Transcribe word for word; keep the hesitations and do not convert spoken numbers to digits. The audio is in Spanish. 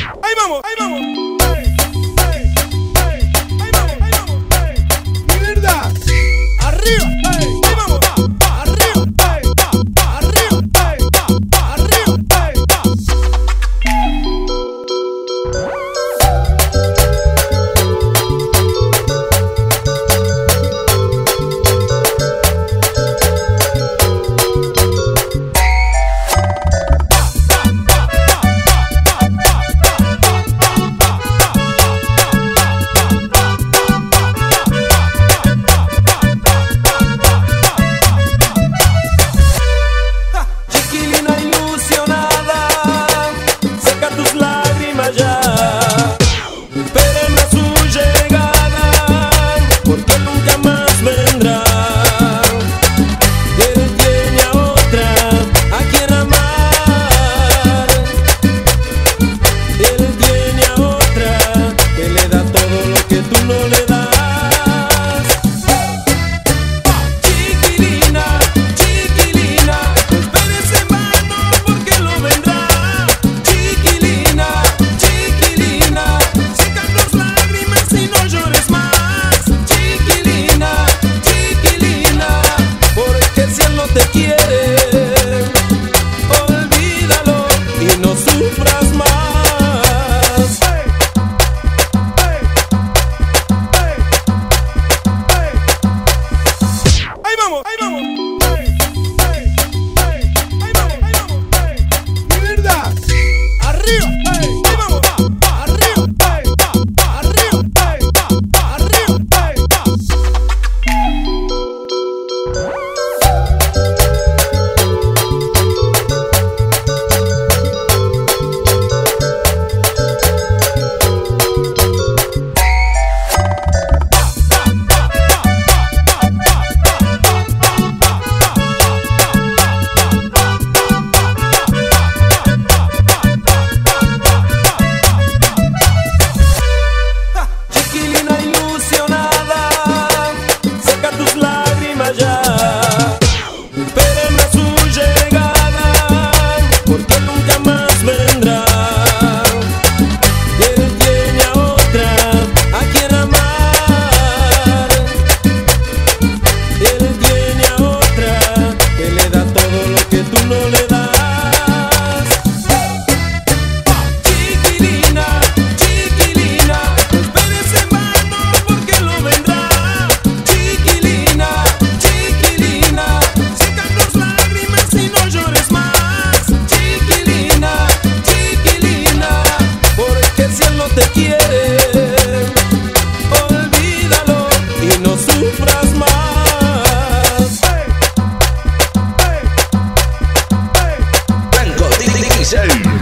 Ahí vamos, ahí vamos. Hey, hey, hey. Ahí vamos, ahí vamos. Hey. ¡Mierda! Arriba, hey. Ahí vamos, va, va, arriba, hey, va, va, arriba, hey, va, va, arriba, hey, va. Te quiere, olvídalo y no sufras más. Hey, hey, hey, hey. Ahí vamos, ahí vamos. Hey, hey, hey. Ahí vamos, ahí vamos. Hey. ¡Mierda! Arriba, hey. Ahí vamos, va, va, arriba, hey, va, va, arriba, hey, va, va, arriba, hey, va. Te quiere, olvídalo y no sufras más. Hey, hey, hey. Blanco D J.